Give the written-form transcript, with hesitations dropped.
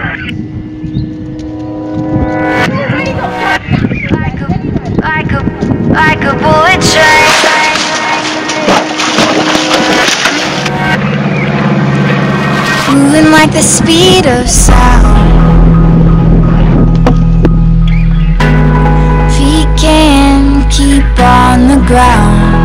Like a bullet train, moving like the speed of sound. Feet can't keep on the ground.